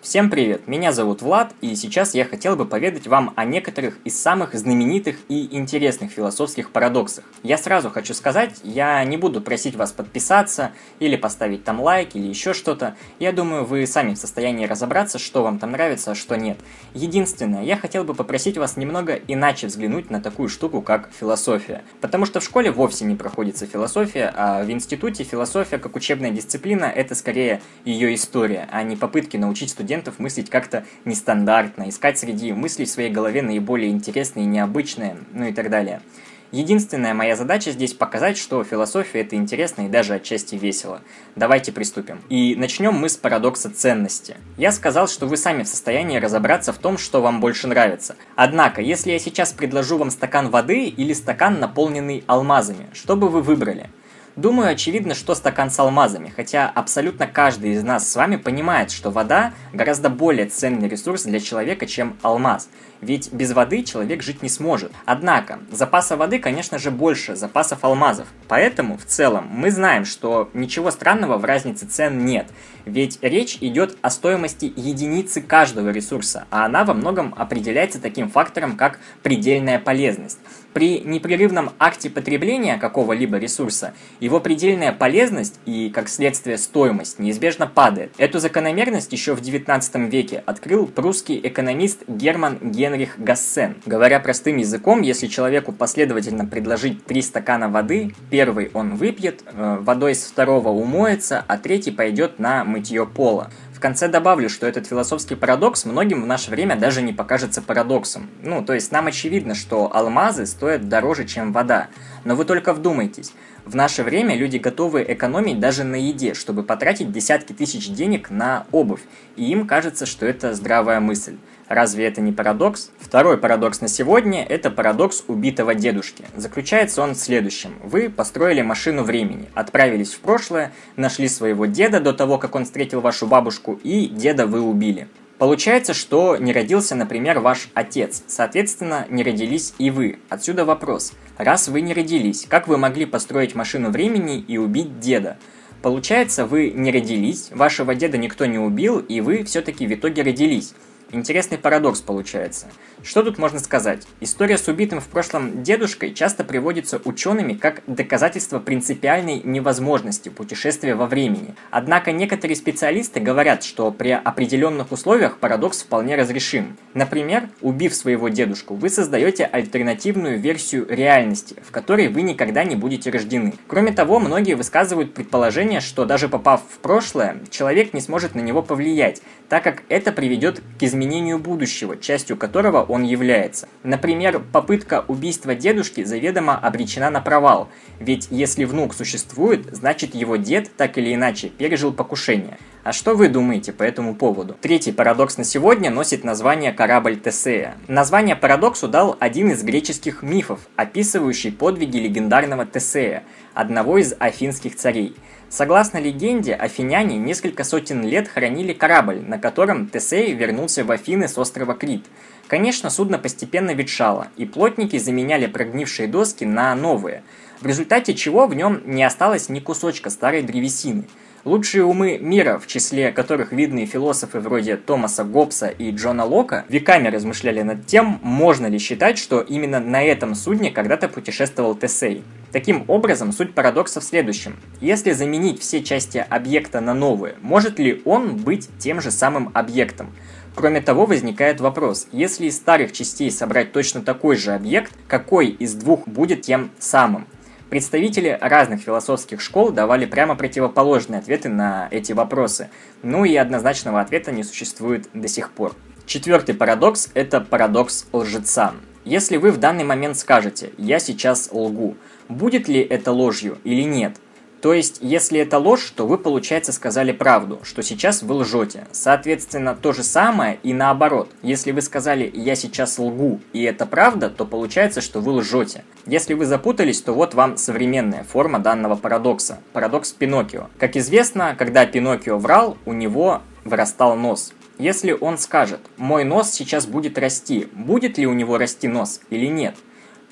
Всем привет, меня зовут Влад, и сейчас я хотел бы поведать вам о некоторых из самых знаменитых и интересных философских парадоксах. Я сразу хочу сказать, я не буду просить вас подписаться, или поставить там лайк, или еще что-то. Я думаю, вы сами в состоянии разобраться, что вам там нравится, а что нет. Единственное, я хотел бы попросить вас немного иначе взглянуть на такую штуку, как философия. Потому что в школе вовсе не проходится философия, а в институте философия как учебная дисциплина – это скорее ее история, а не попытки научить студентов мыслить как-то нестандартно, искать среди мыслей в своей голове наиболее интересные и необычные, ну и так далее. Единственная моя задача здесь показать, что философия – это интересно и даже отчасти весело. Давайте приступим. И начнем мы с парадокса ценности. Я сказал, что вы сами в состоянии разобраться в том, что вам больше нравится. Однако, если я сейчас предложу вам стакан воды или стакан, наполненный алмазами, что бы вы выбрали? Думаю, очевидно, что стакан с алмазами, хотя абсолютно каждый из нас с вами понимает, что вода гораздо более ценный ресурс для человека, чем алмаз. Ведь без воды человек жить не сможет. Однако, запаса воды, конечно же, больше запасов алмазов. Поэтому, в целом, мы знаем, что ничего странного в разнице цен нет. Ведь речь идет о стоимости единицы каждого ресурса, а она во многом определяется таким фактором, как предельная полезность. При непрерывном акте потребления какого-либо ресурса его предельная полезность и, как следствие, стоимость неизбежно падает. Эту закономерность еще в XIX веке открыл прусский экономист Герман Генрих Гассен. Говоря простым языком, если человеку последовательно предложить 3 стакана воды, первый он выпьет, водой с второго умоется, а третий пойдет на мытье пола. В конце добавлю, что этот философский парадокс многим в наше время даже не покажется парадоксом. То есть нам очевидно, что алмазы стоят дороже, чем вода. Но вы только вдумайтесь. В наше время люди готовы экономить даже на еде, чтобы потратить десятки тысяч денег на обувь. И им кажется, что это здравая мысль. Разве это не парадокс? Второй парадокс на сегодня – это парадокс убитого дедушки. Заключается он в следующем. Вы построили машину времени, отправились в прошлое, нашли своего деда до того, как он встретил вашу бабушку, и деда вы убили. Получается, что не родился, например, ваш отец, соответственно, не родились и вы. Отсюда вопрос. Раз вы не родились, как вы могли построить машину времени и убить деда? Получается, вы не родились, вашего деда никто не убил, и вы все-таки в итоге родились. Интересный парадокс получается. Что тут можно сказать? История с убитым в прошлом дедушкой часто приводится учеными как доказательство принципиальной невозможности путешествия во времени. Однако некоторые специалисты говорят, что при определенных условиях парадокс вполне разрешим. Например, убив своего дедушку, вы создаете альтернативную версию реальности, в которой вы никогда не будете рождены. Кроме того, многие высказывают предположение, что даже попав в прошлое, человек не сможет на него повлиять, так как это приведет к изменению будущего, частью которого он является. Например, попытка убийства дедушки заведомо обречена на провал, ведь если внук существует, значит его дед так или иначе пережил покушение. А что вы думаете по этому поводу? Третий парадокс на сегодня носит название «Корабль Тесея». Название парадоксу дал один из греческих мифов, описывающий подвиги легендарного Тесея, одного из афинских царей. Согласно легенде, афиняне несколько сотен лет хранили корабль, на котором Тесей вернулся в Афины с острова Крит. Конечно, судно постепенно ветшало, и плотники заменяли прогнившие доски на новые, в результате чего в нем не осталось ни кусочка старой древесины. Лучшие умы мира, в числе которых видные философы вроде Томаса Гоббса и Джона Лока, веками размышляли над тем, можно ли считать, что именно на этом судне когда-то путешествовал Тесей. Таким образом, суть парадокса в следующем. Если заменить все части объекта на новые, может ли он быть тем же самым объектом? Кроме того, возникает вопрос, если из старых частей собрать точно такой же объект, какой из двух будет тем самым? Представители разных философских школ давали прямо противоположные ответы на эти вопросы, и однозначного ответа не существует до сих пор. Четвертый парадокс – это парадокс лжеца. Если вы в данный момент скажете «я сейчас лгу», будет ли это ложью или нет? То есть, если это ложь, то вы, получается, сказали правду, что сейчас вы лжете. Соответственно, то же самое и наоборот. Если вы сказали «я сейчас лгу» и это правда, то получается, что вы лжете. Если вы запутались, то вот вам современная форма данного парадокса. Парадокс Пиноккио. Как известно, когда Пиноккио врал, у него вырастал нос. Если он скажет «мой нос сейчас будет расти», будет ли у него расти нос или нет?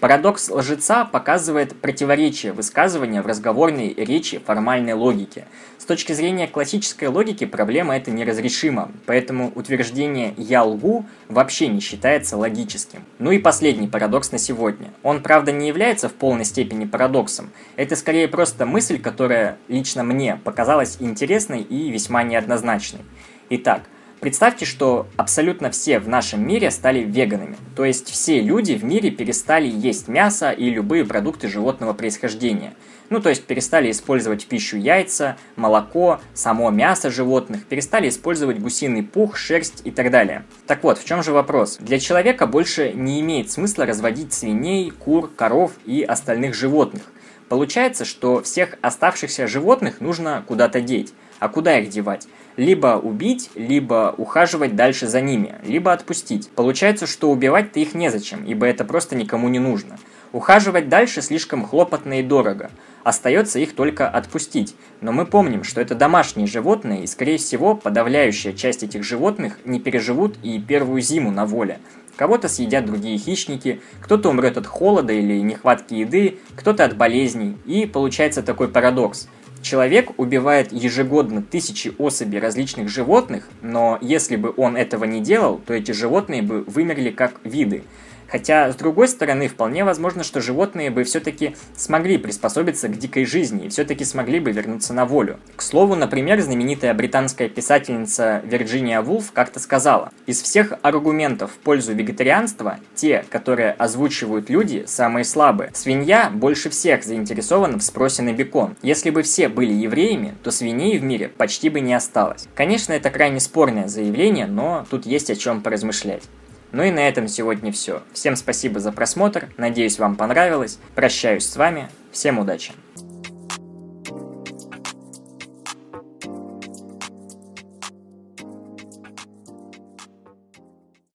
Парадокс лжеца показывает противоречие высказывания в разговорной речи формальной логике. С точки зрения классической логики проблема эта неразрешима, поэтому утверждение «я лгу» вообще не считается логическим. Ну и последний парадокс на сегодня. Он, правда, не является в полной степени парадоксом. Это скорее просто мысль, которая лично мне показалась интересной и весьма неоднозначной. Итак, представьте, что абсолютно все в нашем мире стали веганами, то есть все люди в мире перестали есть мясо и любые продукты животного происхождения. Ну, то есть перестали использовать в пищу яйца, молоко, само мясо животных, перестали использовать гусиный пух, шерсть и так далее. Так вот, в чем же вопрос? Для человека больше не имеет смысла разводить свиней, кур, коров и остальных животных. Получается, что всех оставшихся животных нужно куда-то деть. А куда их девать? Либо убить, либо ухаживать дальше за ними, либо отпустить. Получается, что убивать-то их незачем, ибо это просто никому не нужно. Ухаживать дальше слишком хлопотно и дорого. Остается их только отпустить. Но мы помним, что это домашние животные, и, скорее всего, подавляющая часть этих животных не переживут и первую зиму на воле. Кого-то съедят другие хищники, кто-то умрет от холода или нехватки еды, кто-то от болезней. И получается такой парадокс. Человек убивает ежегодно тысячи особей различных животных, но если бы он этого не делал, то эти животные бы вымерли как виды. Хотя, с другой стороны, вполне возможно, что животные бы все-таки смогли приспособиться к дикой жизни и все-таки смогли бы вернуться на волю. К слову, например, знаменитая британская писательница Вирджиния Вулф как-то сказала: «Из всех аргументов в пользу вегетарианства, те, которые озвучивают люди, самые слабые. Свинья больше всех заинтересована в спросе на бекон. Если бы все были евреями, то свиней в мире почти бы не осталось». Конечно, это крайне спорное заявление, но тут есть о чем поразмышлять. Ну и на этом сегодня все. Всем спасибо за просмотр, надеюсь, вам понравилось. Прощаюсь с вами, всем удачи!